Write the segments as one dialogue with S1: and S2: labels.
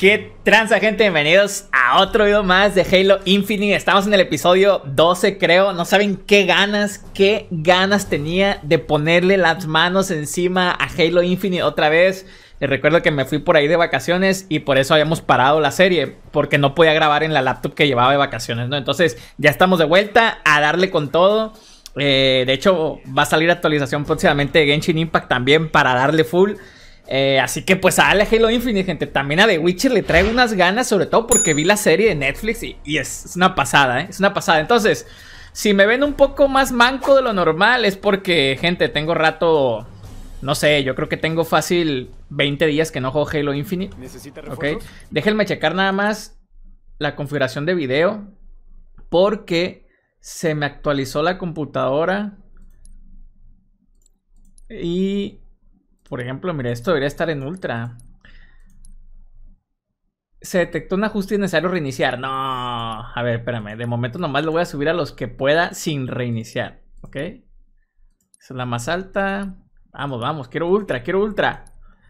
S1: ¿Qué tranza, gente? Bienvenidos a otro video más de Halo Infinite. Estamos en el episodio 12, creo. No saben qué ganas tenía de ponerle las manos encima a Halo Infinite otra vez. Les recuerdo que me fui por ahí de vacaciones y por eso habíamos parado la serie, porque no podía grabar en la laptop que llevaba de vacaciones, ¿no? Entonces ya estamos de vuelta a darle con todo. De hecho, va a salir actualización próximamente de Genshin Impact también para darle full. Así que pues a darle Halo Infinite, gente. También a The Witcher le traigo unas ganas, sobre todo porque vi la serie de Netflix y es una pasada, ¿eh? Es una pasada. Entonces, si me ven un poco más manco de lo normal es porque, gente, tengo rato, no sé, yo creo que tengo fácil 20 días que no juego Halo Infinite. Ok, déjenme checar nada más la configuración de video, porque se me actualizó la computadora y... Por ejemplo, mire, esto debería estar en ultra. Se detectó un ajuste necesario reiniciar. No, a ver, espérame. De momento nomás lo voy a subir a los que pueda sin reiniciar. ¿Ok? Esa es la más alta. Vamos, vamos. Quiero ultra, quiero ultra.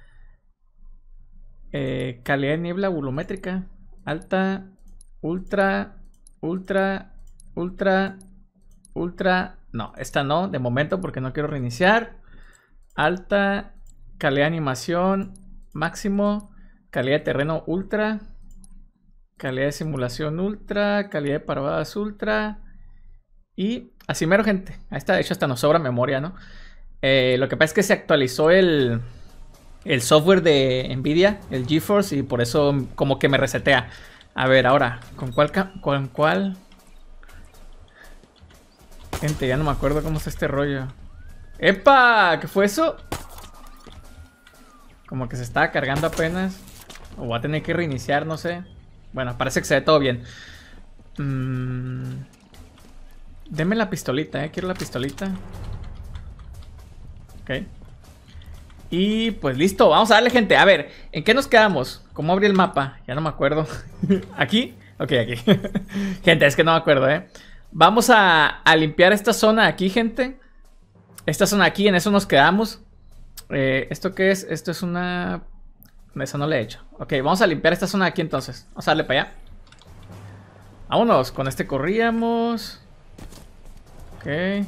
S1: Calidad de niebla volumétrica. Alta. Ultra. Ultra. Ultra. Ultra. No, esta no. De momento porque no quiero reiniciar. Alta. Calidad de animación máximo, calidad de terreno ultra, calidad de simulación ultra, calidad de paradas ultra. Y así mero, gente. Ahí está, de hecho hasta nos sobra memoria, ¿no? Lo que pasa es que se actualizó el software de Nvidia, el GeForce, y por eso como que me resetea. A ver, ahora, ¿con cuál? Gente, ya no me acuerdo cómo es este rollo. ¡Epa! ¿Qué fue eso? Como que se estaba cargando apenas. O voy a tener que reiniciar, no sé. Bueno, parece que se ve todo bien. Deme la pistolita, quiero la pistolita. Ok. Y pues listo, vamos a darle, gente. A ver, ¿en qué nos quedamos? ¿Cómo abrí el mapa? Ya no me acuerdo. ¿Aquí? Ok, aquí. Gente, es que no me acuerdo, Vamos a limpiar esta zona aquí, gente. Esta zona aquí, en eso nos quedamos. ¿Esto qué es? Esto es una... Eso no le he hecho. Ok, vamos a limpiar esta zona de aquí entonces. Vamos a darle para allá. Vámonos, con este corríamos. Ok.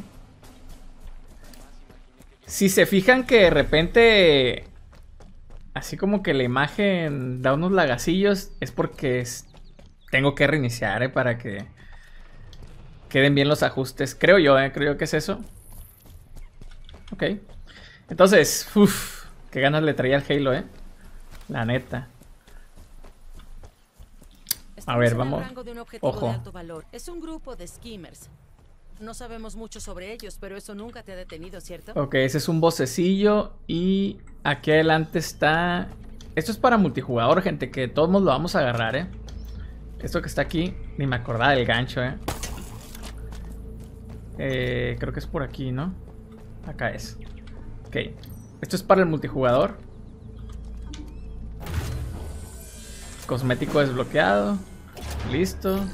S1: Si se fijan que de repente... Así como que la imagen da unos lagacillos, es porque tengo que reiniciar, para que queden bien los ajustes. Creo yo, creo yo que es eso. Ok. Entonces, uff, qué ganas le traía al Halo, la neta. A ver, vamos. Ojo.
S2: Es un grupo de skimmers. No sabemos mucho sobre ellos, pero eso nunca te ha detenido, ¿cierto?
S1: Ok, ese es un bocecillo. Y aquí adelante está... Esto es para multijugador, gente, que todos nos lo vamos a agarrar, Esto que está aquí, ni me acordaba del gancho, creo que es por aquí, ¿no? Acá es. Ok. Esto es para el multijugador. Cosmético desbloqueado. Listo.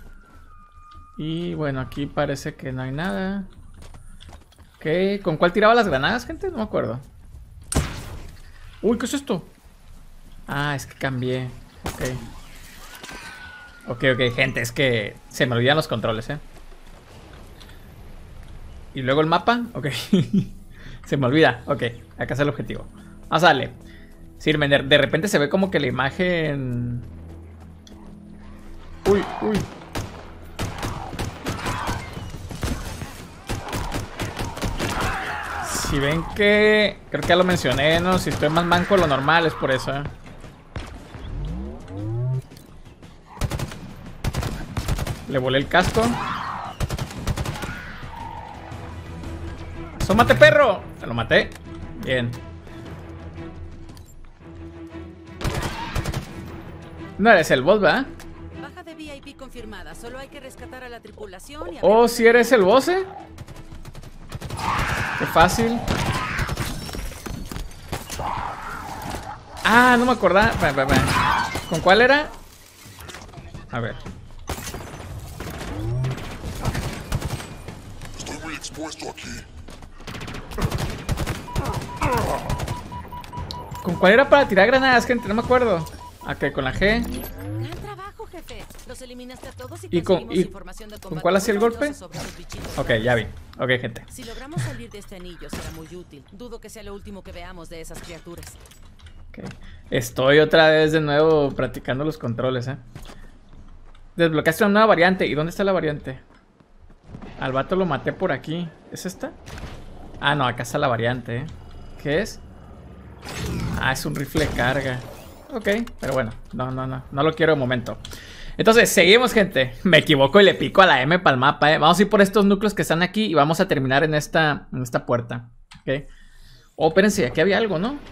S1: Y bueno, aquí parece que no hay nada. Ok. ¿Con cuál tiraba las granadas, gente? No me acuerdo. Uy, ¿qué es esto? Ah, es que cambié. Ok, gente, es que se me olvidan los controles, Y luego el mapa. Ok. Se me olvida. Ok, acá está el objetivo. Vamos a darle. Sí, de repente se ve como que la imagen... Uy. Si ven que... Creo que ya lo mencioné, ¿no? Si estoy más manco de lo normal es por eso, Le volé el casco. ¡Asómate, perro! Te lo maté. Bien. No eres el boss, ¿verdad?
S2: Baja de VIP confirmada. Solo hay que rescatar a la tripulación y...
S1: Oh, ¿sí eres el boss, Qué fácil. Ah, no me acordaba. ¿Con cuál era? A ver.
S3: Estoy muy expuesto aquí.
S1: ¿Con cuál era para tirar granadas, gente? No me acuerdo. Ok, con la G.
S2: Gran trabajo, jefe. Los eliminaste a todos
S1: ¿Y
S2: conseguimos información de
S1: con
S2: combate
S1: cuál hacía el
S2: muy
S1: golpe?
S2: valiosa sobre los bichitos.
S1: Ok, ya vi. Ok, gente.
S2: Si logramos salir de este anillo será muy útil. Dudo que sea lo último que veamos de esas criaturas.
S1: Ok. Estoy otra vez de nuevo practicando los controles, Desbloqueaste una nueva variante. ¿Y dónde está la variante? Al vato lo maté por aquí. ¿Es esta? Ah, no, acá está la variante, ¿Qué es? Ah, es un rifle de carga. Ok, pero bueno, no lo quiero de momento. Entonces, seguimos, gente. Me equivoco y le pico a la M para el mapa, Vamos a ir por estos núcleos que están aquí y vamos a terminar en esta puerta. Ok. Oh, espérense, aquí había algo, ¿no?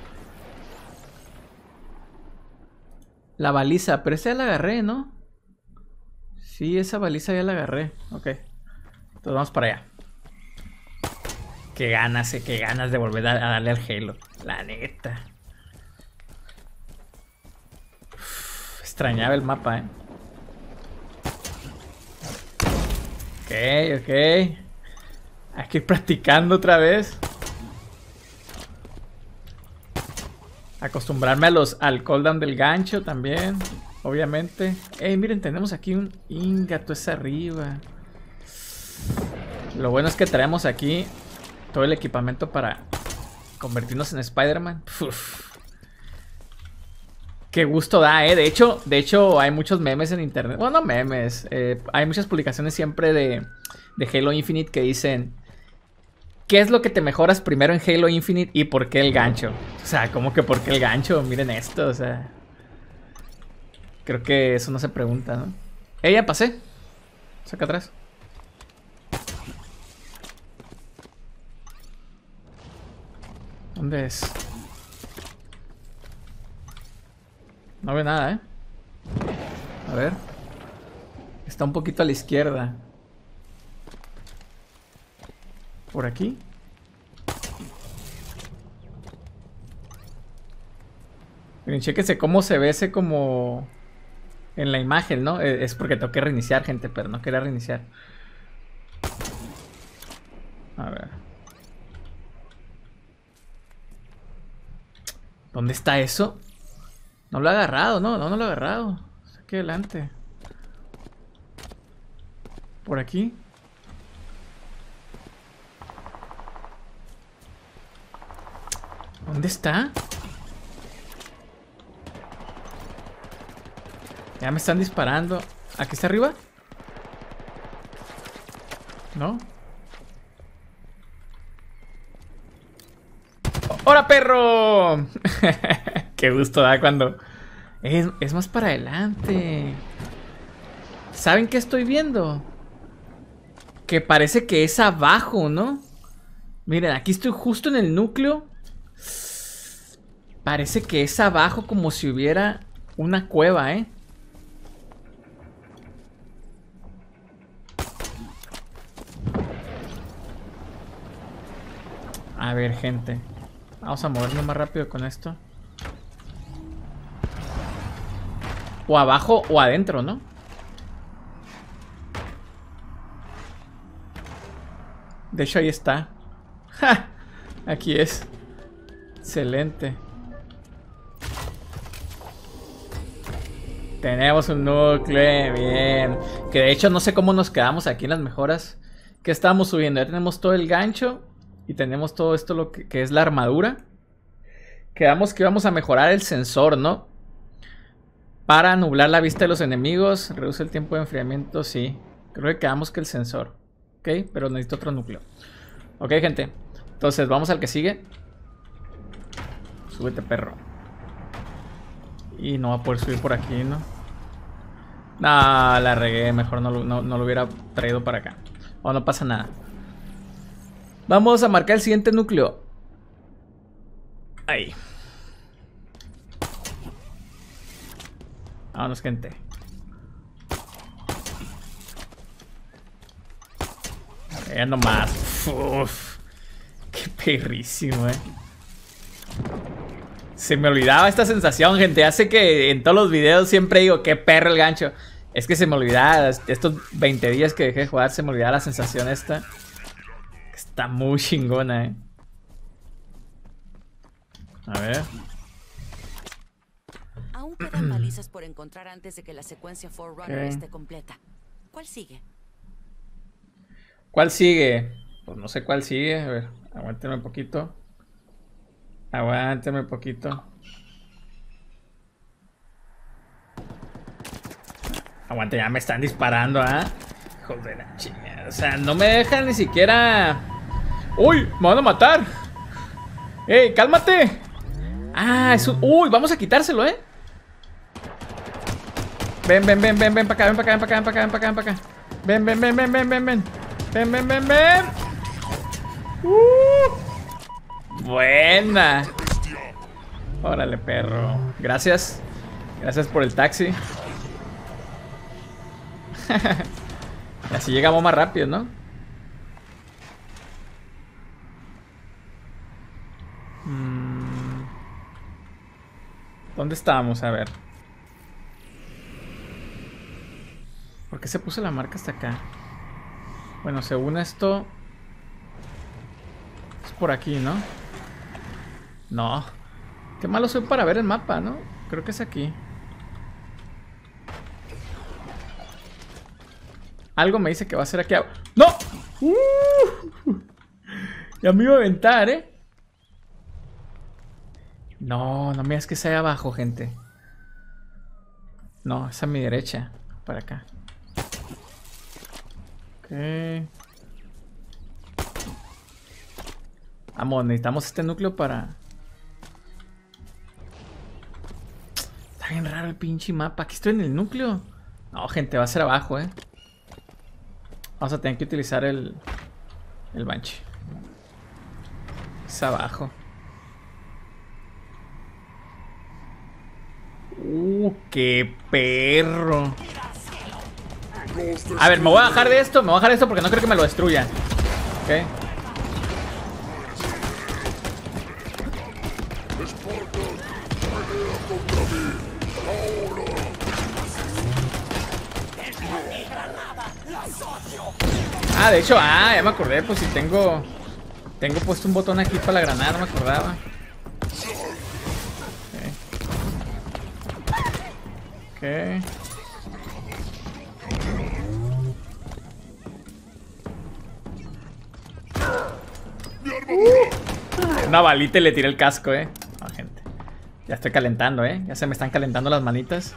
S1: La baliza, pero esa ya la agarré, ¿no? Sí, esa baliza ya la agarré. Ok. Entonces vamos para allá. Qué ganas de volver a darle al Halo. La neta. Uf, extrañaba el mapa, Ok. Hay que ir practicando otra vez. Acostumbrarme al cooldown del gancho también. Obviamente. Miren, tenemos aquí un Ingato es arriba. Lo bueno es que traemos aquí todo el equipamiento para convertirnos en Spider-Man. Qué gusto da, De hecho, hay muchos memes en internet. Bueno, no memes. Hay muchas publicaciones siempre de Halo Infinite que dicen: ¿qué es lo que te mejoras primero en Halo Infinite y por qué el gancho? O sea, ¿cómo que por qué el gancho? Miren esto, o sea. Creo que eso no se pregunta, ¿no? Ya pasé. Saca atrás. ¿Dónde es? No veo nada, A ver. Está un poquito a la izquierda. ¿Por aquí? Miren, chéquense cómo se ve ese como en la imagen, ¿no? Es porque tengo que reiniciar, gente, pero no quería reiniciar. A ver. ¿Dónde está eso? No lo he agarrado, no lo he agarrado. Está aquí adelante. ¿Por aquí? ¿Dónde está? Ya me están disparando. ¿Aquí está arriba? ¿No? ¡Hora, perro! Qué gusto da cuando... Es más para adelante. ¿Saben qué estoy viendo? Que parece que es abajo, ¿no? Miren, aquí estoy justo en el núcleo. Parece que es abajo como si hubiera una cueva, A ver, gente. Vamos a movernos más rápido con esto. O abajo o adentro, ¿no? De hecho, ahí está. ¡Ja! Aquí es. Excelente. Tenemos un núcleo. Bien. Que de hecho no sé cómo nos quedamos aquí en las mejoras que estábamos subiendo. Ya tenemos todo el gancho. Y tenemos todo esto lo que es la armadura. Quedamos que íbamos a mejorar el sensor, ¿no? Para nublar la vista de los enemigos. Reduce el tiempo de enfriamiento, sí. Creo que quedamos que el sensor. Ok, pero necesito otro núcleo. Ok, gente. Entonces vamos al que sigue. Súbete, perro. Y no va a poder subir por aquí, ¿no? No, la regué. Mejor no lo hubiera traído para acá. O no pasa nada. Vamos a marcar el siguiente núcleo. Ahí. Vámonos, gente. Ya nomás. Uf, qué perrísimo, Se me olvidaba esta sensación, gente. Hace que en todos los videos siempre digo, qué perro el gancho. Es que se me olvidaba. Estos 20 días que dejé de jugar, se me olvidaba la sensación esta. Está muy chingona,
S2: Aún quedan balizas por encontrar antes de que la secuencia Forerunner
S1: Ok.
S2: esté completa. ¿Cuál sigue?
S1: ¿Cuál sigue? Pues no sé cuál sigue. A ver, aguántenme un poquito. Aguántenme un poquito. Aguante, ya me están disparando, ¿ah? Hijos de la chingada. O sea, no me dejan ni siquiera. ¡Uy! ¡Me van a matar! ¡Ey, cálmate! Ah, es un... ¡Uy! Vamos a quitárselo, ¿eh? Ven, ven, ven, ven, ven para acá, ven para acá, ven para acá, ven para acá, ven para acá, ven para acá. Ven, ven, ven, ven, ven, ven, ven. Ven, ven, ven, ven. Buena. Órale, perro. Gracias. Gracias por el taxi. Así llegamos más rápido, ¿no? ¿Dónde estábamos? A ver. ¿Por qué se puso la marca hasta acá? Bueno, según esto... es por aquí, ¿no? No. Qué malo soy para ver el mapa, ¿no? Creo que es aquí. Algo me dice que va a ser aquí. ¡No! Ya me iba a aventar, ¿eh? No, no me digas que sea abajo, gente. No, es a mi derecha. Para acá. Ok. Vamos, necesitamos este núcleo para... Está bien raro el pinche mapa. Aquí estoy en el núcleo. No, gente, va a ser abajo, ¿eh? Vamos a tener que utilizar el Banshee. Es abajo. ¡Qué perro! A ver, me voy a bajar de esto. Me voy a bajar de esto porque no creo que me lo destruya. Ok. Ah, de hecho, ya me acordé, pues si tengo puesto un botón aquí para la granada, no me acordaba. Ok. Una balita y le tiré el casco, No, gente. Ya estoy calentando, ya se me están calentando las manitas.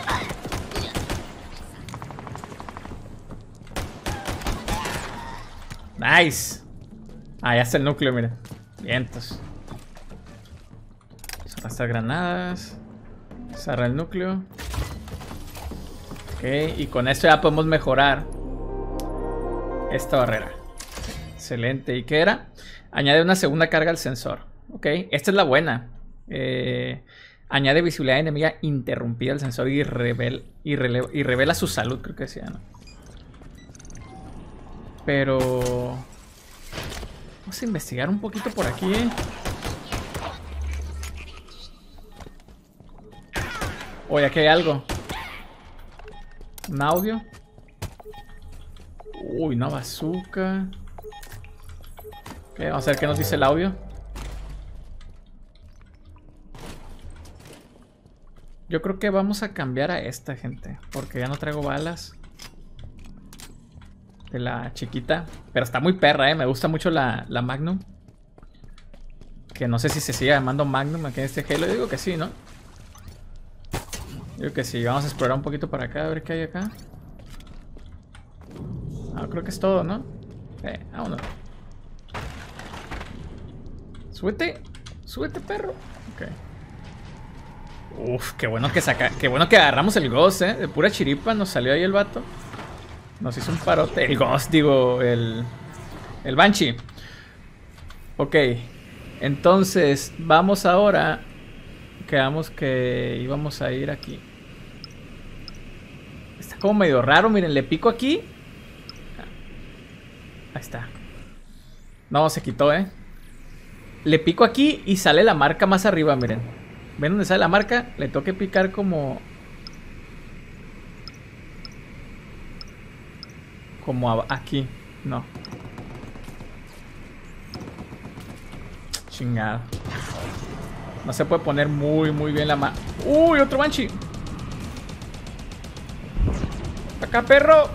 S1: Nice. Ah, ya está el núcleo, mira. Vientos. Vamos a arrastrar granadas. Cerrar el núcleo. Ok, y con esto ya podemos mejorar esta barrera. Excelente. ¿Y qué era? Añade una segunda carga al sensor. Ok, esta es la buena. Añade visibilidad enemiga interrumpida al sensor y revela su salud, creo que decía, ¿no? Pero... vamos a investigar un poquito por aquí, Oye, aquí hay algo. Un audio. Uy, una bazooka. Ok, vamos a ver qué nos dice el audio. Yo creo que vamos a cambiar a esta, gente, porque ya no traigo balas de la chiquita. Pero está muy perra, me gusta mucho la Magnum. Que no sé si se sigue llamando Magnum aquí en este Halo. Yo digo que sí, ¿no? Yo creo que sí. Vamos a explorar un poquito para acá, a ver qué hay acá. Ah, creo que es todo, ¿no? Vámonos. Súbete. Súbete, perro. Ok. Uf, qué bueno que qué bueno que agarramos el Ghost, de pura chiripa nos salió ahí el vato. Nos hizo un parote. El Ghost, digo, el Banshee. Ok. Entonces, vamos ahora. Quedamos que íbamos a ir aquí. Está como medio raro, miren, le pico aquí. Ahí está. No, se quitó, Le pico aquí y sale la marca más arriba, miren. ¿Ven dónde sale la marca? Le tengo que picar como aquí. No. Chingado. No se puede poner muy bien la marca. Uy, otro Banshee. Acá, perro.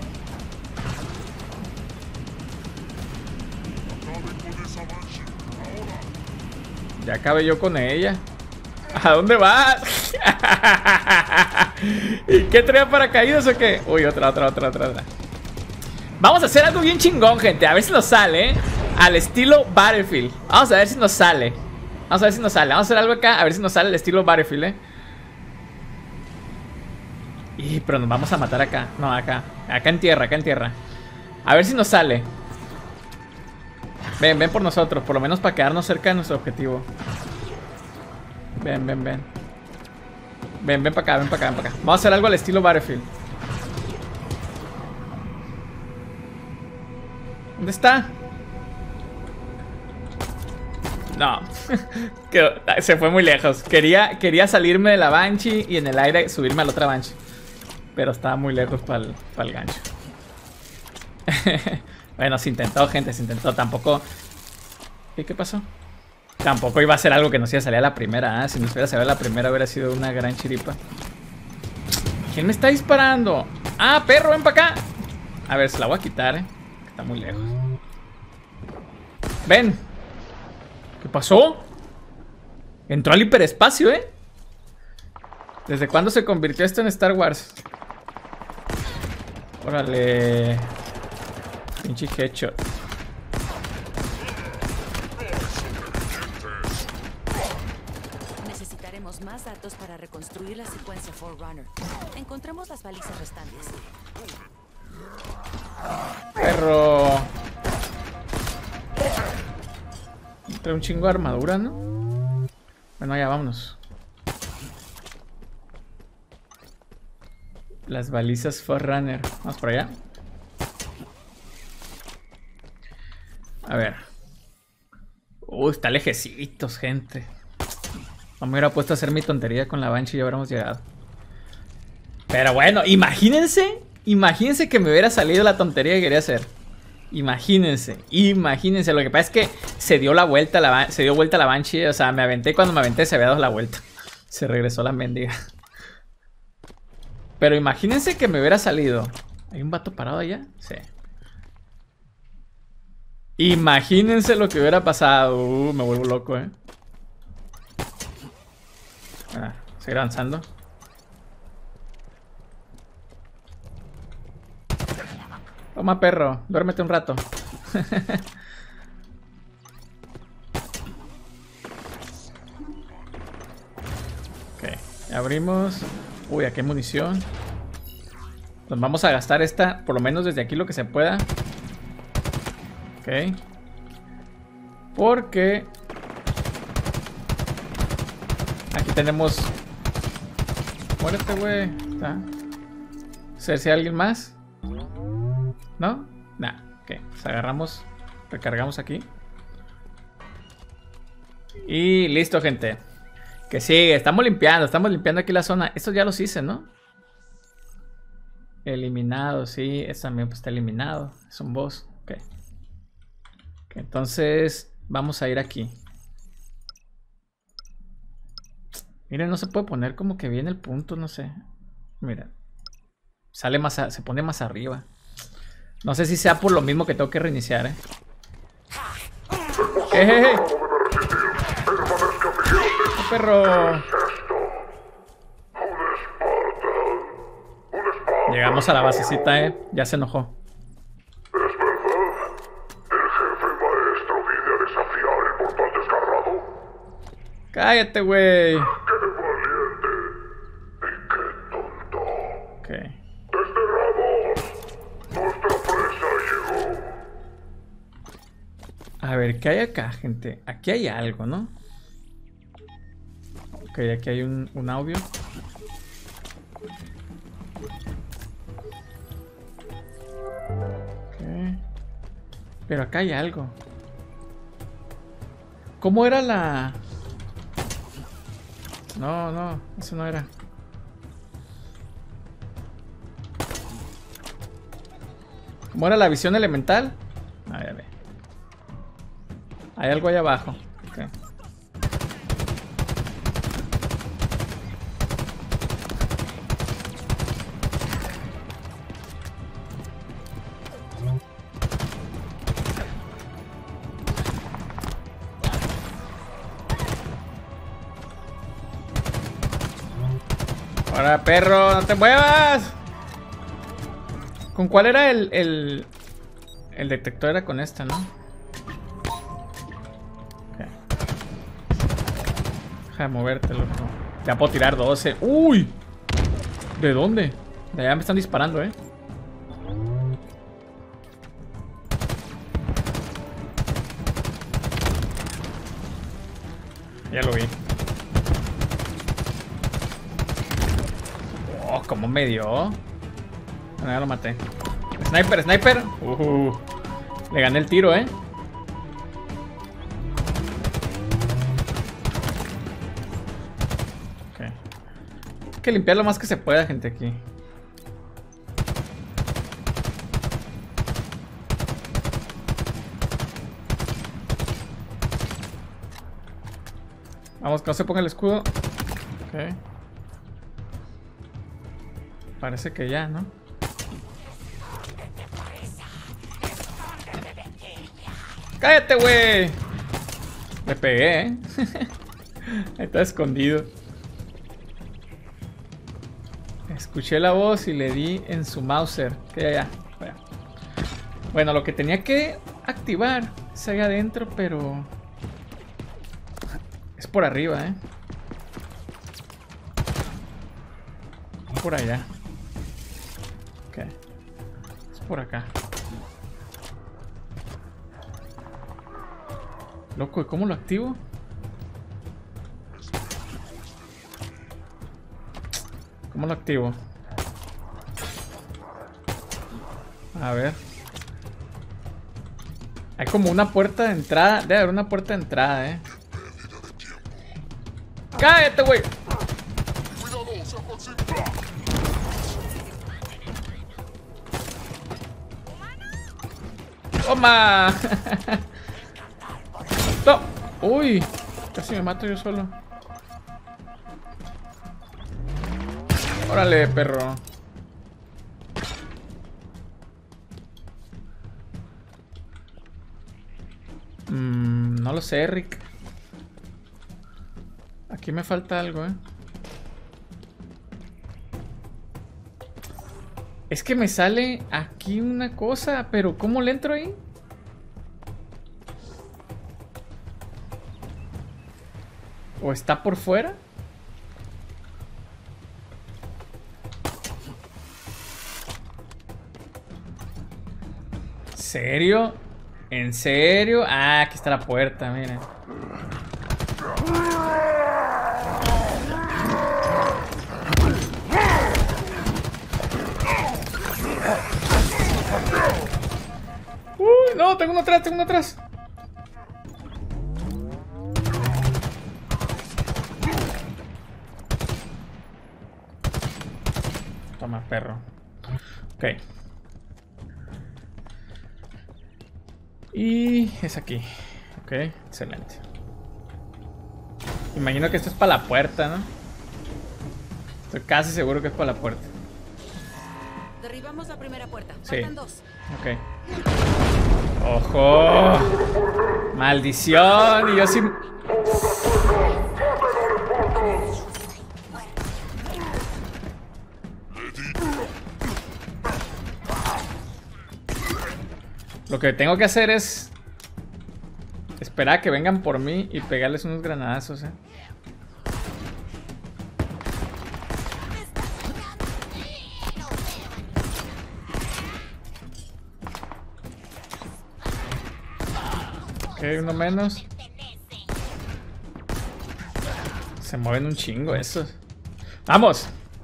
S1: Ya acabé yo con ella. ¿A dónde vas? ¿Y qué trae paracaídas o qué? Uy, otra. Vamos a hacer algo bien chingón, gente. A ver si nos sale, ¿eh? Al estilo Battlefield. Vamos a ver si nos sale. Vamos a hacer algo acá. A ver si nos sale al estilo Battlefield, ¿eh? Pero nos vamos a matar acá. No, acá. Acá en tierra. A ver si nos sale. Ven por nosotros. Por lo menos para quedarnos cerca de nuestro objetivo. Ven. Ven para acá. Vamos a hacer algo al estilo Battlefield. ¿Dónde está? No. Se fue muy lejos. Quería salirme de la Banshee y en el aire subirme a la otra Banshee. Pero estaba muy lejos para el gancho. Bueno, se intentó, gente, Tampoco... ¿Qué pasó? Tampoco iba a ser algo que nos iba a salir a la primera, ¿eh? Si nos hubiera salido a la primera hubiera sido una gran chiripa. ¿Quién me está disparando? ¡Ah, perro, ven para acá! A ver, se la voy a quitar, ¿eh? Está muy lejos. ¡Ven! ¿Qué pasó? Entró al hiperespacio, ¿eh? ¿Desde cuándo se convirtió esto en Star Wars? Órale. Pinche headshot.
S2: Necesitaremos más datos para reconstruir la secuencia Forerunner. Encontremos las balizas restantes.
S1: Perro. Trae un chingo de armadura, ¿no? Bueno, ya vámonos. Las balizas Forerunner. Vamos por allá. A ver. Está lejecitos, gente. No me hubiera puesto a hacer mi tontería con la Banshee y ya hubiéramos llegado. Pero bueno, imagínense que me hubiera salido la tontería que quería hacer. Imagínense. Lo que pasa es que se dio vuelta la Banshee. O sea, me aventé y cuando me aventé se había dado la vuelta. Se regresó la mendiga. Pero imagínense que me hubiera salido. ¿Hay un vato parado allá? Sí. Imagínense lo que hubiera pasado. Me vuelvo loco, ¿eh? Seguir avanzando. Toma, perro. Duérmete un rato. Ok. Abrimos. Uy, aquí hay munición. Nos vamos a gastar esta, por lo menos desde aquí lo que se pueda. Ok. Porque aquí tenemos... Muérete, güey. ¿Sé si hay alguien más? ¿No? Nah. Ok. Pues agarramos. Recargamos aquí. Y listo, gente. Que sigue. Estamos limpiando aquí la zona. Estos ya los hice, ¿no? Eliminado, sí. Este también pues, está eliminado. Es un boss. Ok. Entonces vamos a ir aquí. Miren, no se puede poner como que viene el punto, no sé. Mira. Sale más, se pone más arriba. No sé si sea por lo mismo que tengo que reiniciar, ¿eh? ¡Hey! ¡Oh, perro! Llegamos a la basecita, ¿eh? Ya se enojó. Cállate, güey.
S3: ¡Qué valiente! ¡Y qué tonto!
S1: Ok.
S3: ¡Desterrados! ¡Nuestra presa llegó!
S1: A ver, ¿qué hay acá, gente? Aquí hay algo, ¿no? Ok, aquí hay un audio. Ok. Pero acá hay algo. ¿Cómo era la...? No, eso no era. ¿Cómo era la visión elemental? A ver. Hay algo ahí abajo. Okay. Ahora, perro, no te muevas. ¿Con cuál era el detector? Era con esta, ¿no? Okay. Deja de moverte, loco. Ya puedo tirar 12. ¡Uy! ¿De dónde? De allá me están disparando, ¿eh? Ya lo vi. Oh, ¿cómo me dio? Bueno, ya lo maté. Sniper, sniper. Le gané el tiro, ¿eh? Ok. Hay que limpiar lo más que se pueda, gente, aquí. Vamos, que no se ponga el escudo. Ok. Parece que ya, ¿no? ¡Cállate, güey! Le pegué, ¿eh? Ahí está escondido. Escuché la voz y le di en su Mauser. Que ya. Bueno, lo que tenía que activar es ahí adentro, pero... es por arriba, ¿eh? Por allá. Ok. Es por acá. Loco, ¿y cómo lo activo? ¿Cómo lo activo? A ver. Hay como una puerta de entrada. Debe haber una puerta de entrada, ¿eh? ¡Cállate, güey! ¡Toma! ¡No! ¡Uy! Casi me mato yo solo. ¡Órale, perro! No lo sé, Rick. Aquí me falta algo, ¿eh? Es que me sale aquí una cosa, pero ¿cómo le entro ahí? ¿O está por fuera? ¿Serio? ¿En serio? Ah, aquí está la puerta, miren. Uy, no, tengo uno atrás, tengo uno atrás. Toma, perro. Ok. Y es aquí. Ok, excelente. Imagino que esto es para la puerta, ¿no? Estoy casi seguro que es para la puerta.
S2: Derribamos la primera puerta.
S1: Sí.
S2: Faltan dos.
S1: Ok. ¡Ojo! ¡Maldición! Y yo sí... Lo que tengo que hacer es esperar a que vengan por mí y pegarles unos granadazos, ¿eh? Ok, uno menos. Se mueven un chingo esos. ¡Vamos!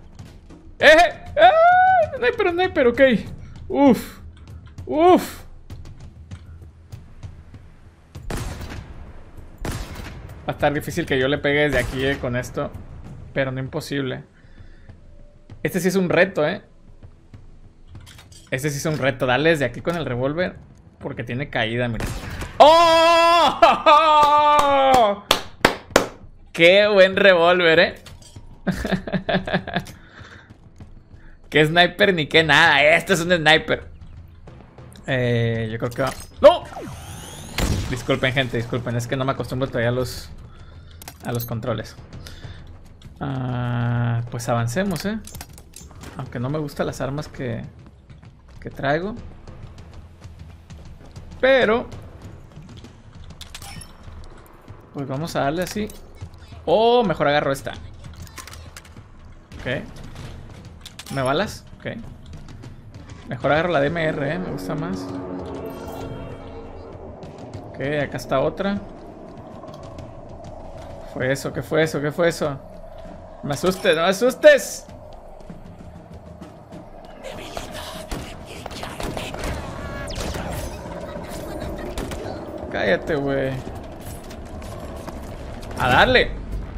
S1: Sniper, sniper, ok. Uf. Uf. Va a estar difícil que yo le pegue desde aquí, con esto. Pero no imposible. Este sí es un reto, Este sí es un reto. Dale desde aquí con el revólver. Porque tiene caída, mira. ¡Oh! ¡Qué buen revólver, ¡Qué sniper ni qué nada! Este es un sniper. Yo creo que va... ¡No! Disculpen, gente, disculpen. Es que no me acostumbro todavía a los controles. Pues avancemos, aunque no me gustan las armas que traigo. Pero pues vamos a darle así. Oh, mejor agarro esta. Ok. ¿Me balas? Ok. Mejor agarro la DMR, me gusta más. Ok, acá está otra. ¿Fue eso? ¿Qué fue eso? ¿Qué fue eso? No me asustes, no me asustes. Cállate, güey. A darle.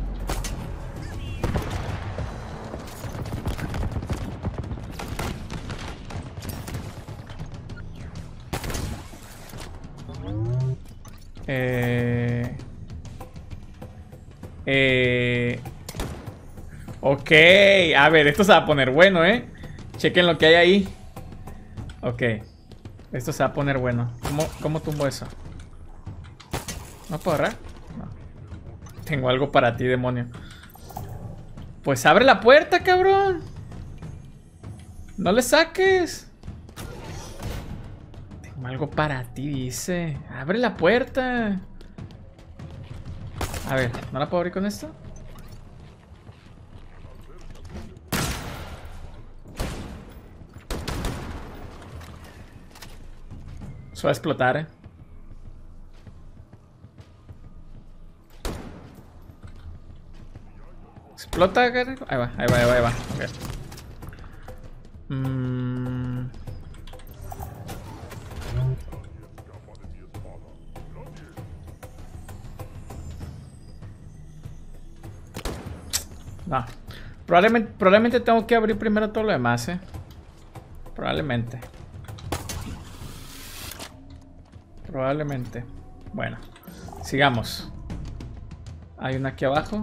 S1: Ok, a ver, esto se va a poner bueno, chequen lo que hay ahí. Ok, esto se va a poner bueno. ¿Cómo tumbo eso? ¿No puedo agarrar? No. Tengo algo para ti, demonio. Pues abre la puerta, cabrón. No le saques. Tengo algo para ti, dice. Abre la puerta. A ver, ¿no la puedo abrir con esto? Eso va a explotar, Explota, ahí va, ahí va, ahí va, ahí va. Okay. No. Probablemente tengo que abrir primero todo lo demás, Probablemente. Bueno, sigamos. Hay una aquí abajo.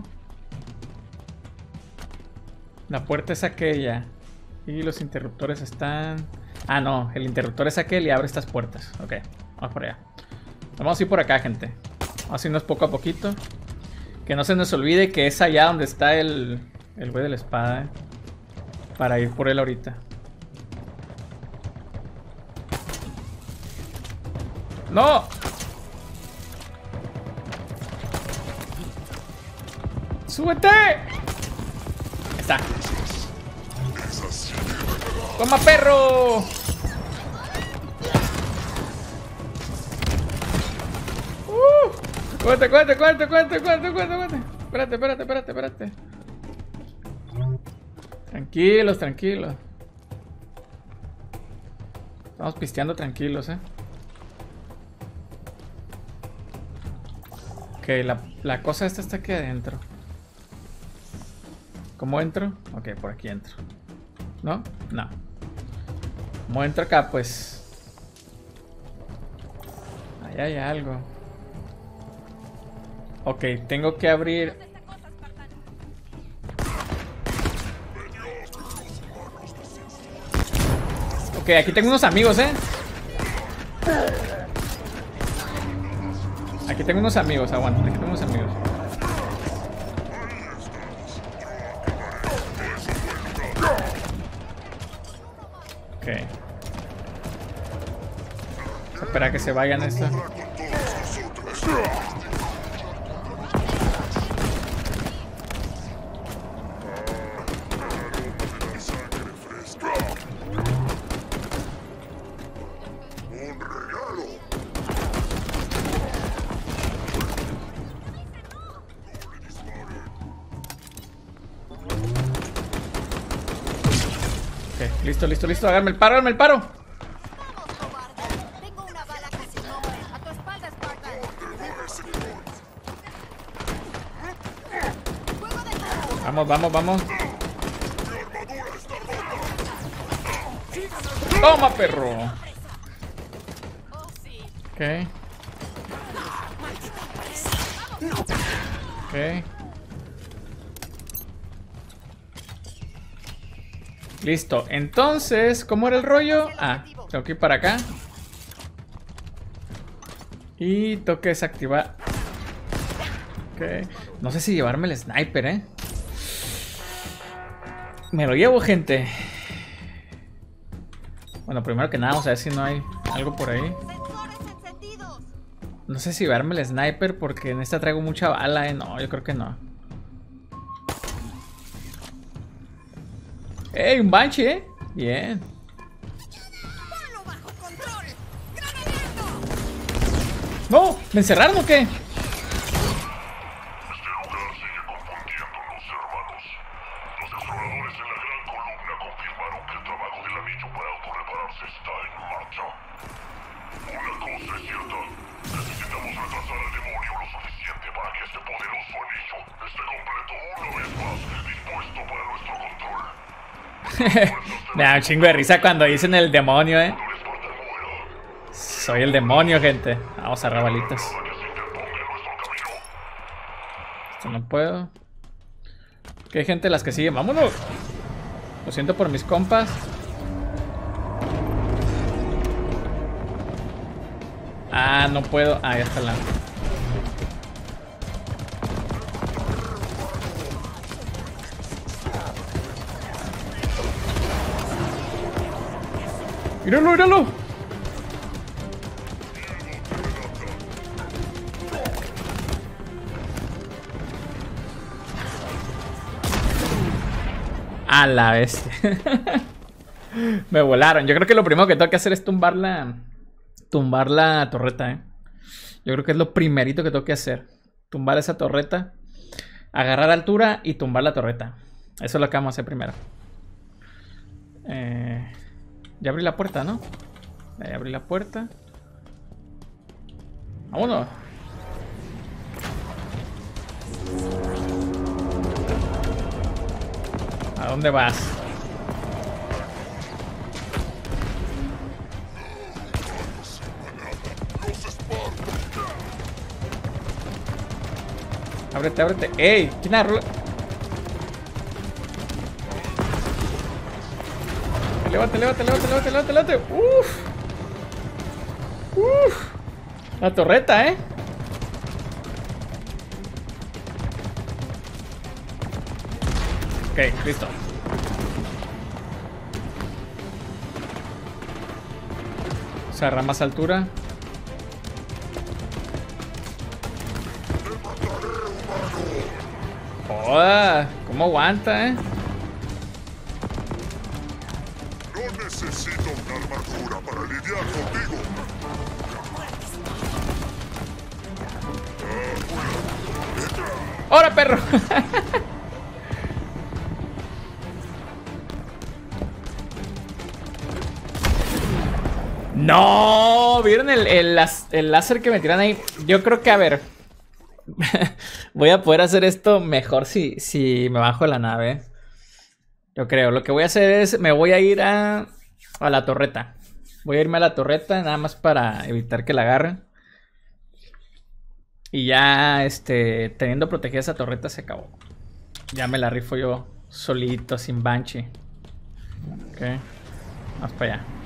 S1: La puerta es aquella. Y los interruptores están... Ah, no, el interruptor es aquel y abre estas puertas. Ok, vamos por allá. Vamos a ir por acá, gente. Vamos a irnos poco a poquito. Que no se nos olvide que es allá donde está el güey de la espada, para ir por él ahorita. ¡No! ¡Súbete! Ahí está. ¡Toma, perro! Cuéntate. Espérate. Tranquilos. Estamos pisteando tranquilos, Ok, la cosa esta está aquí adentro. ¿Cómo entro? Ok, por aquí entro. ¿No? No. ¿Cómo entro acá? Pues... Ahí hay algo. Ok, tengo que abrir... Ok, aquí tengo unos amigos, Aquí tengo unos amigos, aguanta, aquí tengo unos amigos. Ok. Espera que se vayan estos. Listo. Háganme el paro.
S4: Vamos, cobarde. Tengo una bala casi noble. A tu espalda, Spartan.
S1: Vamos. Toma, perro. Ok. Listo, entonces, ¿cómo era el rollo? Ah, tengo que ir para acá. Y tengo que desactivar. Ok. No sé si llevarme el sniper, Me lo llevo, gente. Bueno, primero que nada, vamos a ver si no hay algo por ahí.
S4: Sensores encendidos.
S1: No sé si verme el sniper porque en esta traigo mucha bala, No, yo creo que no. ¡Ey, un Banshee, Bien.
S4: Ponlo bajo control. ¡Granadero!
S1: ¡No! ¿Me encerraron o qué?
S3: Este lugar sigue confundiéndonos, hermanos. Los exploradores en la Gran Columna confirmaron que el trabajo del anillo para autorrepararse está en marcha. Una cosa es cierta. Necesitamos retrasar al demonio lo suficiente para que este poderoso anillo esté completo una vez más, dispuesto para nuestro control.
S1: Me da un chingo de risa cuando dicen el demonio,
S3: Cuando el Esparta muera,
S1: Soy el demonio, gente. Vamos a agarrar balitas.
S3: nada que se interponga en nuestro camino.
S1: Esto no puedo. Ok, gente, las que siguen. ¡Vámonos! Lo siento por mis compas. Ah, no puedo. Ah, ya está la. ¡Míralo, míralo! A la bestia. Me volaron. Yo creo que lo primero que tengo que hacer es tumbar la torreta, Yo creo que es lo primerito que tengo que hacer. Tumbar esa torreta. Agarrar altura y tumbar la torreta. Eso es lo que vamos a hacer primero. Ya abrí la puerta, ¿no? Ya abrí la puerta. Vámonos. ¿A dónde vas? Ábrete, ábrete. ¡Ey! ¿Quién agarró? Levante, levante, levante, levante, levante, levante. Uf. Uf. La torreta, Ok, listo. Se agarra más altura. Joder, ¿cómo aguanta,
S3: No necesito una armadura para lidiar contigo.
S1: ¡Ahora, perro! No, ¿vieron el láser que me tiran ahí? Yo creo que, a ver, voy a poder hacer esto mejor si me bajo de la nave. Yo creo, lo que voy a hacer es, me voy a ir a la torreta. Voy a irme a la torreta nada más para evitar que la agarren. Y ya, teniendo protegida esa torreta se acabó. Ya me la rifo yo solito, sin Banshee. Ok, vamos para allá.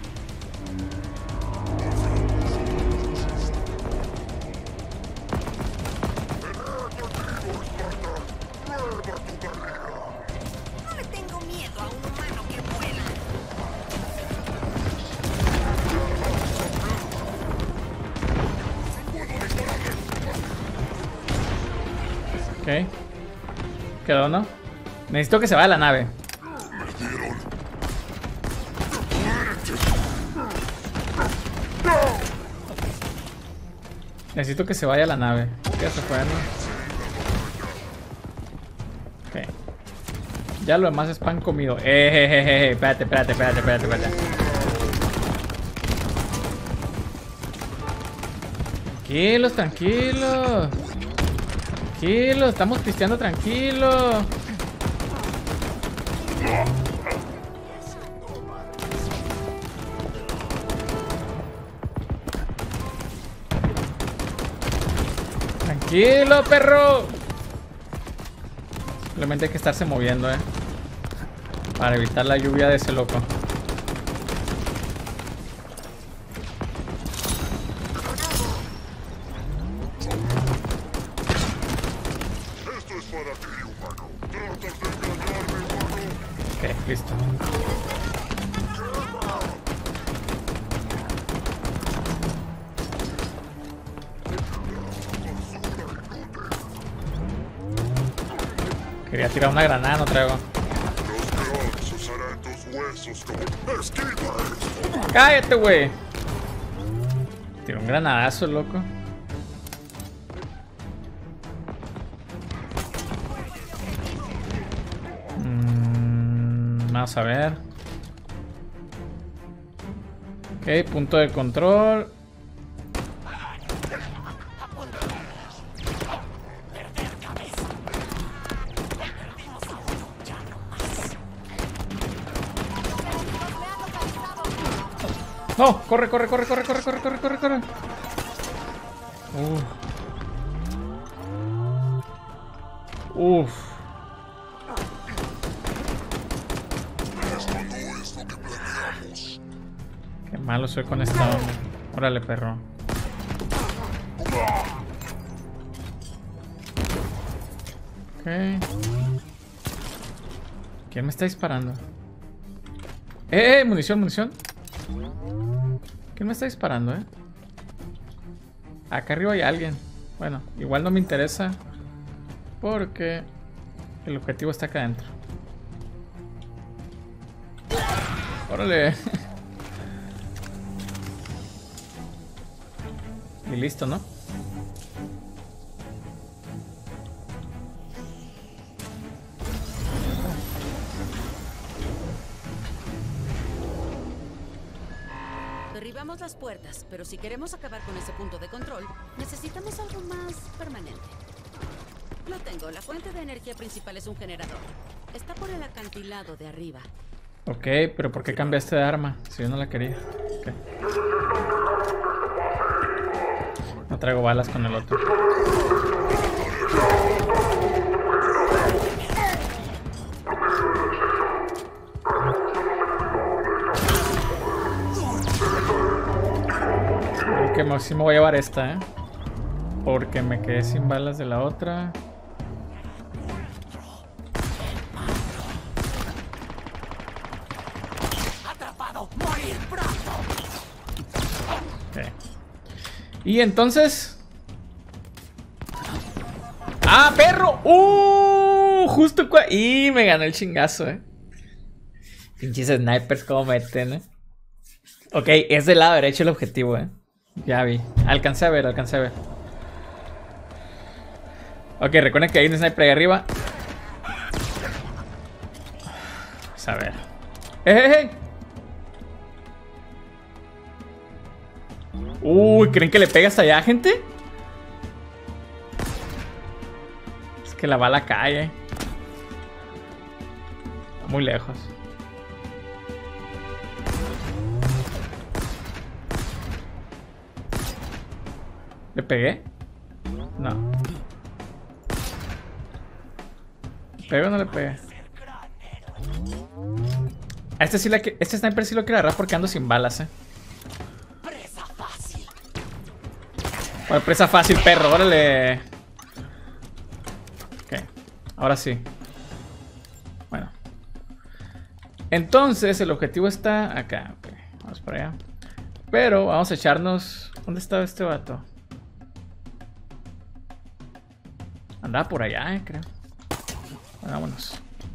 S4: No le tengo miedo a un humano que vuela.
S1: Ok. Quedó, ¿no? Necesito que se vaya a la nave. Necesito que se vaya a la nave. Ya se fue, ¿no? Ok. Ya lo demás es pan comido. Espérate, espérate, espérate, espérate, espérate. Tranquilos, tranquilos. Tranquilos, estamos pisteando tranquilos. Tranquilo, perro. Simplemente hay que estarse moviendo, para evitar la lluvia de ese loco.
S3: Esto es para ti, humano. Tratas de engañarme, humano.
S1: Ok, listo. Quería tirar una granada, no traigo. ¡Cállate, güey! Tiró un granadazo, loco. Vamos a ver. Ok, punto de control. No, corre, corre, corre, corre, corre, corre, corre, corre, corre. Uf. Qué malo soy con esta onda. Órale, perro. Ok. ¿Quién me está disparando? Munición, munición. ¿Quién me está disparando, Acá arriba hay alguien. Bueno, igual no me interesa porque el objetivo está acá adentro. Órale. Y listo, ¿no?
S2: Derribamos las puertas, pero si queremos acabar con ese punto de control, necesitamos algo más permanente. Lo tengo, la fuente de energía principal es un generador. Está por el acantilado de arriba.
S1: Ok, pero ¿por qué cambiaste de arma? Si yo no la quería. Okay. No traigo balas con el otro. Que sí me voy a llevar esta, porque me quedé sin balas de la otra.
S4: Atrapado, morir pronto.
S1: Okay. Y entonces... ¡Ah, perro! Justo y me ganó el chingazo, Pinches snipers como meten, Ok, es del lado derecho el objetivo, Ya vi. Alcancé a ver, Ok, recuerden que hay un sniper ahí arriba. Vamos a ver. Uy, ¿creen que le pega hasta allá, gente? Es que la bala cae. Muy lejos. ¿Le pegué? No. ¿Pego o no le pegué? A este sniper sí lo quiero agarrar porque ando sin balas,
S4: Presa fácil.
S1: Bueno, presa fácil, perro, órale. Ok, ahora sí. Bueno. Entonces, el objetivo está acá. Ok, vamos para allá. Pero vamos a echarnos... ¿Dónde estaba este vato? Andaba por allá, creo. Bueno, vámonos.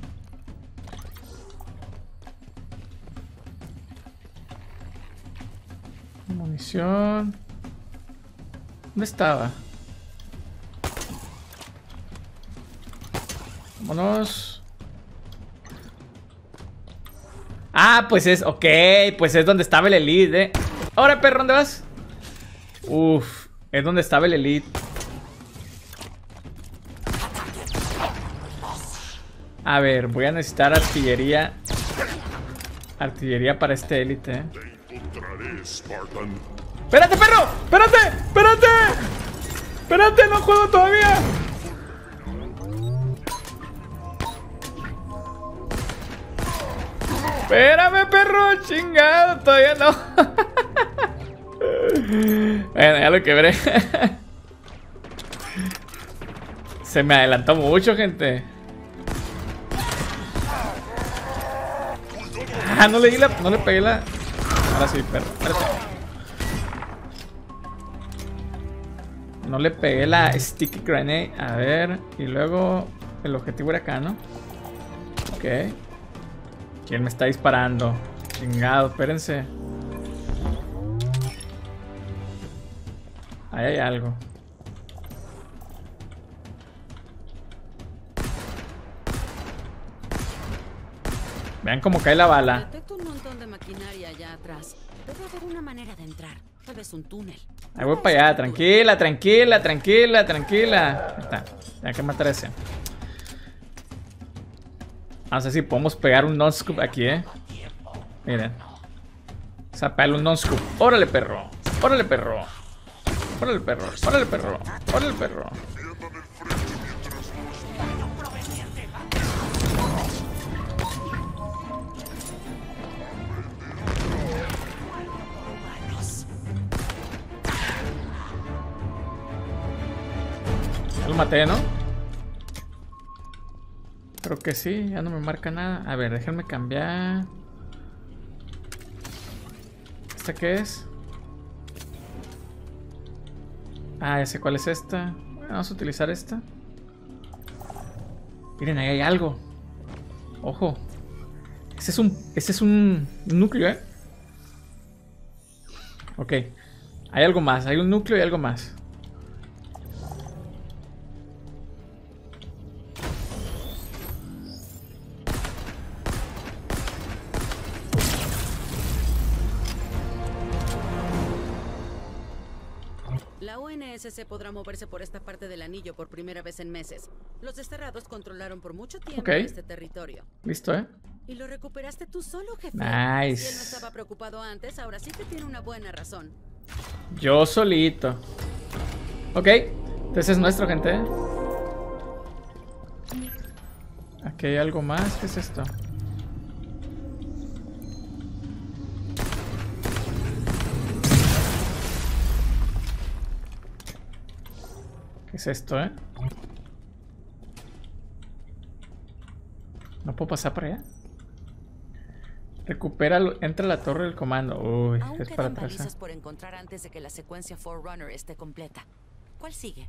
S1: Munición. ¿Dónde estaba? Vámonos. Ah, pues es... Ok, pues es donde estaba el elite, Ahora, perro, ¿dónde vas? Uf, es donde estaba el elite. A ver, voy a necesitar artillería. Artillería para este élite, ¡Espérate, perro! ¡Espérate! ¡Espérate! ¡Espérate! ¡No juego todavía! ¡Espérame, perro! ¡Chingado! Todavía no. Bueno, ya lo quebré. Se me adelantó mucho, gente. Ah, no le pegué la... Ahora sí, perro. Espérate. No le pegué la sticky grenade. A ver. Y luego el objetivo era acá, ¿no? Ok. ¿Quién me está disparando? Chingado, espérense. Ahí hay algo. Vean cómo cae la bala.
S2: Detecto un montón de maquinaria allá atrás. Debe haber una manera de entrar. Tal vez un túnel.
S1: Ahí voy para allá. Tranquila, tranquila, tranquila, tranquila. Ahí está. Hay que matar a ese. Vamos a ver si podemos pegar un non-scoop aquí, Miren. Vamos a pegarle un non-scoop. ¡Órale, perro! ¡Órale, perro! ¡Órale, perro! ¡Órale, perro! ¡Órale, perro! Ya lo maté, ¿no? Creo que sí, ya no me marca nada. A ver, déjenme cambiar. ¿Esta qué es? Ah, ya sé cuál es esta. Bueno, vamos a utilizar esta. Miren, ahí hay algo. Ojo. Este es un núcleo, Ok. Hay algo más. Hay un núcleo y algo más.
S2: La UNSC podrá moverse por esta parte del anillo por primera vez en meses. Los desterrados controlaron por mucho tiempo este territorio.
S1: Listo,
S2: Y lo recuperaste tú solo, jefe.
S1: Nice.
S2: Si él no estaba preocupado antes, ahora sí que tiene una buena razón.
S1: Yo solito. Ok. Entonces es nuestro, gente. Aquí hay algo más. ¿Qué es esto? ¿Qué es esto, ¿No puedo pasar por allá? Recupera, entra a la torre del comando. Uy,
S2: Aún
S1: es para
S2: quedan
S1: atrás.
S2: balizas por encontrar antes de que la secuencia Forerunner esté completa. ¿Cuál sigue?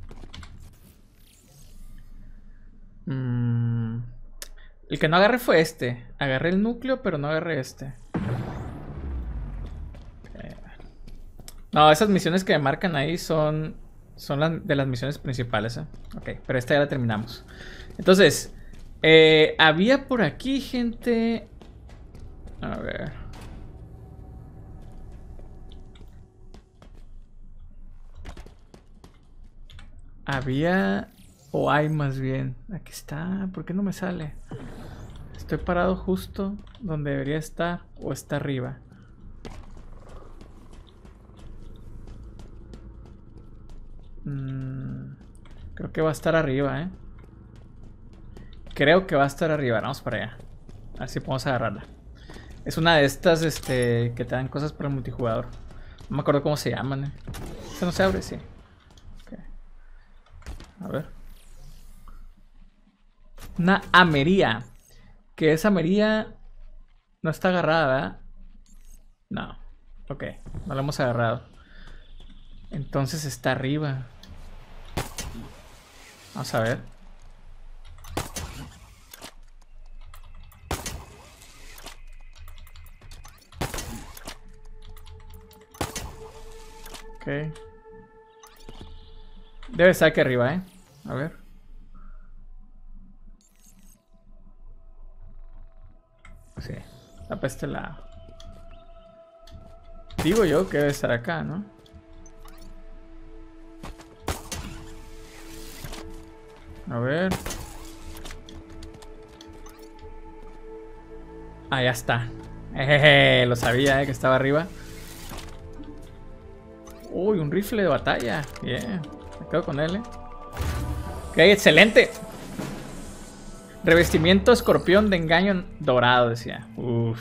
S1: El que no agarré fue este. Agarré el núcleo, pero no agarré este. No, esas misiones que me marcan ahí son de las misiones principales, Ok, pero esta ya la terminamos. Entonces, había por aquí, gente. A ver. Había... O hay más bien. Aquí está. ¿Por qué no me sale? Estoy parado justo donde debería estar. O está arriba. Creo que va a estar arriba, Creo que va a estar arriba. Vamos para allá. A ver si podemos agarrarla. Es una de estas que te dan cosas para el multijugador. No me acuerdo cómo se llaman, ¿Esta no se abre? Sí. Okay. A ver. Una amería. Que esa amería no está agarrada, ¿verdad? No. Ok. No la hemos agarrado. Entonces está arriba. Vamos a ver. Ok. Debe estar aquí arriba, A ver. Sí. Está para este lado. Digo yo que debe estar acá, ¿no? A ver. Ah, ya está. Lo sabía, que estaba arriba. Uy, un rifle de batalla. Bien. Me quedo con él, Ok, excelente. Revestimiento escorpión de engaño dorado, decía. Uff.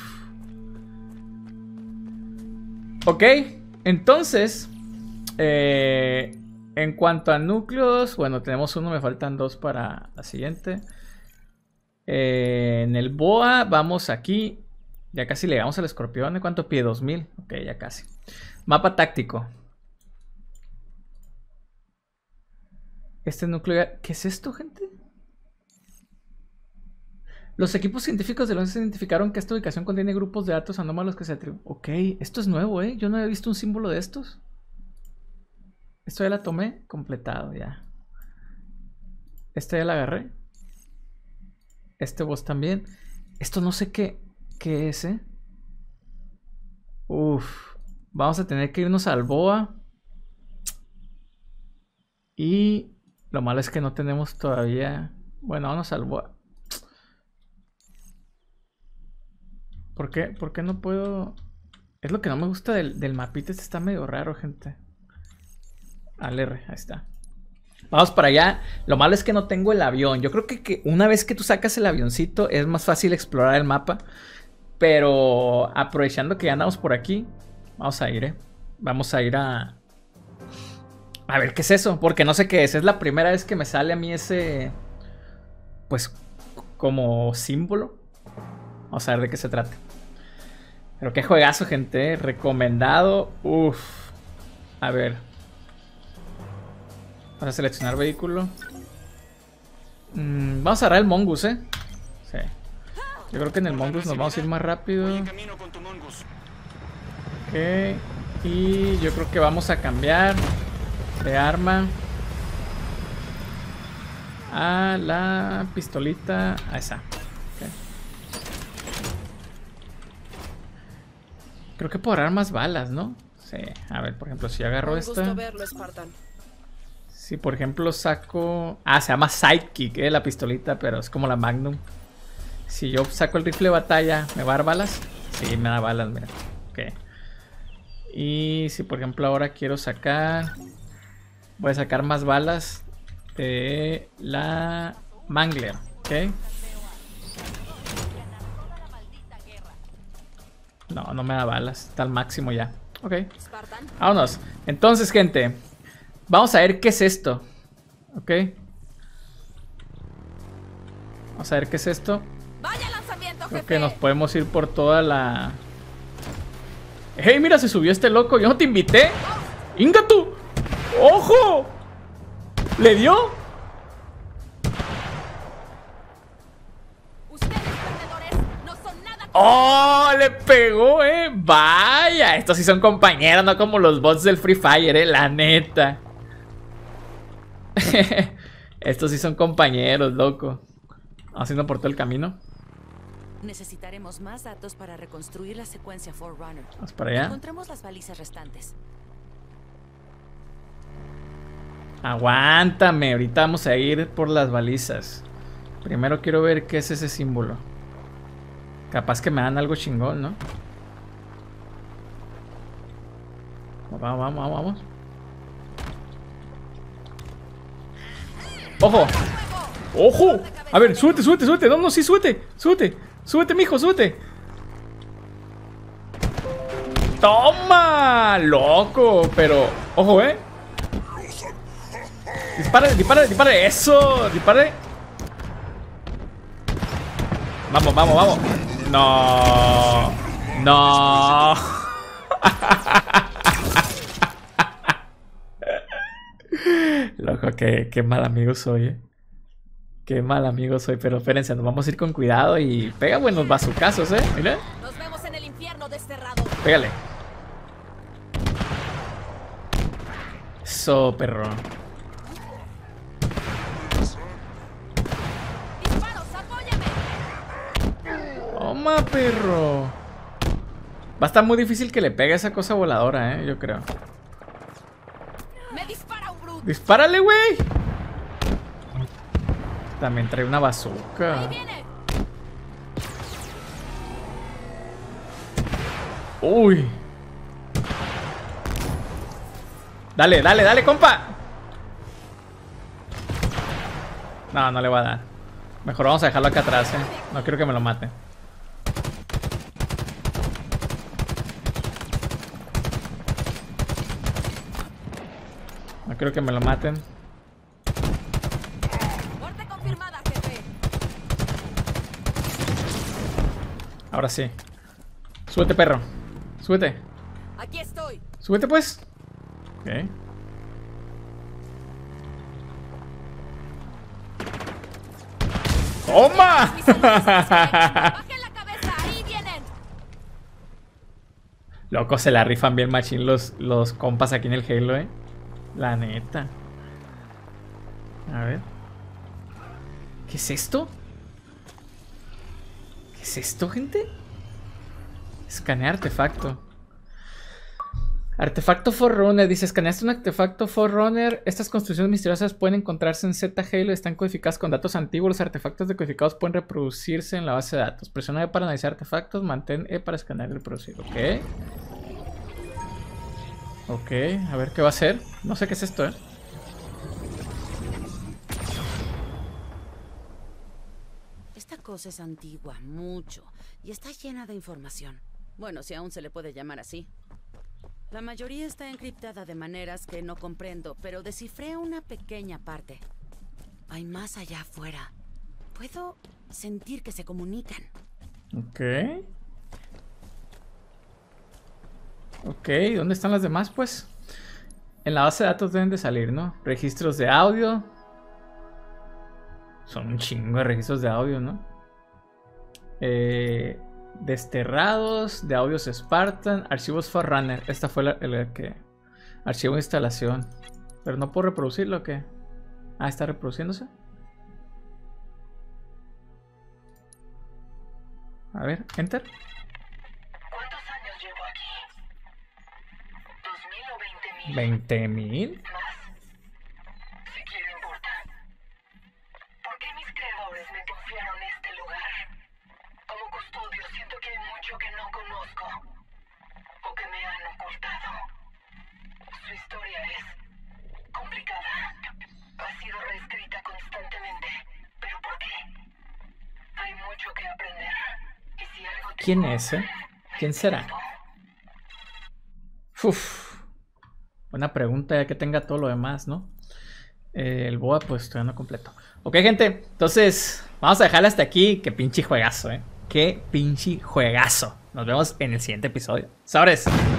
S1: Ok, entonces. En cuanto a núcleos, bueno, tenemos uno, me faltan dos para la siguiente. En el BOA, vamos aquí. Ya casi le llegamos al escorpión. ¿De cuánto pide? 2000. Ok, ya casi. Mapa táctico. Este núcleo... ¿Qué es esto, gente? Los equipos científicos de Londres identificaron que esta ubicación contiene grupos de datos anómalos que se atribuyen. Ok, esto es nuevo, ¿eh? Yo no había visto un símbolo de estos. Esto ya la tomé. Completado, ya. Esta ya la agarré. Este boss también. Esto no sé qué es, ¿eh? Uf. Vamos a tener que irnos al BOA. Y lo malo es que no tenemos todavía... Bueno, vamos al BOA. ¿Por qué no puedo...? Es lo que no me gusta del mapita. Este está medio raro, gente. Al R, ahí está. Vamos para allá. Lo malo es que no tengo el avión. Yo creo que una vez que tú sacas el avioncito es más fácil explorar el mapa. Pero aprovechando que ya andamos por aquí, vamos a ir, ¿eh? Vamos a ir a ver qué es eso. Porque no sé qué es. Es la primera vez que me sale a mí ese... Pues como símbolo. Vamos a ver de qué se trata. Pero qué juegazo, gente, ¿eh? Recomendado. Uf. A ver. Vamos a seleccionar vehículo. Vamos a agarrar el Mongoose, ¿eh? Sí. Yo creo que en el Mongoose nos vamos a ir más rápido. Ok. Y yo creo que vamos a cambiar de arma a la pistolita. A esa. Okay. Creo que puedo agarrar más balas, ¿no? Sí. A ver, por ejemplo, si agarro esta.
S4: Gusto verlo, Spartan.
S1: Si por ejemplo saco... Ah, se llama Sidekick, la pistolita, pero es como la Magnum. Si yo saco el rifle de batalla, ¿me va a dar balas? Sí, me da balas, mira. Ok. Y si por ejemplo ahora quiero sacar... Voy a sacar más balas de la Mangler, ok. No me da balas, está al máximo ya. Ok, vámonos. Entonces, gente, vamos a ver qué es esto. Ok. Vamos a ver qué es esto.
S4: Vaya lanzamiento,
S1: Creo
S4: jefe.
S1: que nos podemos ir por toda la... ¡Hey, mira! Se subió este loco. Yo no te invité. ¡Ingatu! ¡Ojo! ¿Le dio?
S4: Ustedes, perdedores, no son nada.
S1: ¡Oh! Le pegó, Vaya. Estos sí son compañeros, no como los bots del Free Fire, la neta. Estos sí son compañeros, loco. Vamos yendo por todo el camino.
S2: Necesitaremos más datos para reconstruir la secuencia Forerunner.
S1: Vamos para allá.
S2: Encontremos las balizas restantes.
S1: Aguántame, ahorita vamos a ir por las balizas. Primero quiero ver qué es ese símbolo. Capaz que me dan algo chingón, ¿no? Vamos. ¡Ojo! ¡Ojo! A ver, súbete. No, sí, súbete. Súbete, mijo, súbete. ¡Toma! Loco, pero... Ojo, Dispara. Eso, dispare. Vamos. No. Loco, qué mal amigo soy, Qué mal amigo soy, pero espérense, nos vamos a ir con cuidado y pega buenos bazucazos, mira.
S4: Nos vemos en el infierno desterrado.
S1: Pégale. Eso, perro.
S4: Disparos, apóyame.
S1: Toma, perro. Va a estar muy difícil que le pegue a esa cosa voladora, yo creo.
S4: Me dispara un brute.
S1: ¡Dispárale, güey! También trae una bazooka.
S4: Ahí viene.
S1: Uy. Dale, compa. No le va a dar. Mejor vamos a dejarlo acá atrás, No quiero que me lo mate. No quiero que me lo maten.
S4: Muerte confirmada, jefe.
S1: Ahora sí. Súbete, perro. Súbete.
S2: Aquí estoy.
S1: Súbete, pues. Ok. ¡Toma!
S2: ¡Bajen la cabeza! ¡Ahí vienen!
S1: Loco, se la rifan bien machín los compas aquí en el Halo, La neta. A ver. ¿Qué es esto? ¿Qué es esto, gente? Escanea artefacto. Artefacto Forerunner. Dice, escaneaste un artefacto Forerunner. Estas construcciones misteriosas pueden encontrarse en Z Halo y están codificadas con datos antiguos. Los artefactos decodificados pueden reproducirse en la base de datos. Presiona E para analizar artefactos. Mantén E para escanear y reproducir. Ok. Ok, a ver qué va a hacer. No sé qué es esto,
S2: Esta cosa es antigua, mucho, y está llena de información. Bueno, si aún se le puede llamar así. La mayoría está encriptada de maneras que no comprendo, pero descifré una pequeña parte. Hay más allá afuera. Puedo sentir que se comunican.
S1: Ok. Ok, ¿dónde están las demás, pues? En la base de datos deben de salir, ¿no? Registros de audio. Son un chingo de registros de audio, ¿no? Desterrados, de audios Spartan, archivos Forerunner. Esta fue la que... Archivo de instalación. Pero no puedo reproducirlo, ¿o qué? Ah, está reproduciéndose. A ver, enter.
S5: ¿Cuántos años llevo aquí? ¿2000 o
S1: 20.000.
S5: 20.000? Más. Si quiere importar. ¿Por qué mis creadores me confiaron este lugar? Como custodio siento que hay mucho que no conozco. O que me han ocultado. Su historia es complicada. Ha sido reescrita constantemente. ¿Pero por qué? Hay mucho que aprender. Y si algo
S1: ¿Quién es, ¿Quién será? Uf. Buena pregunta, ya que tenga todo lo demás, ¿no? El BOA, pues todavía no completo. Ok, gente, entonces vamos a dejarlo hasta aquí. Qué pinche juegazo, Qué pinche juegazo. Nos vemos en el siguiente episodio. ¡Sobres!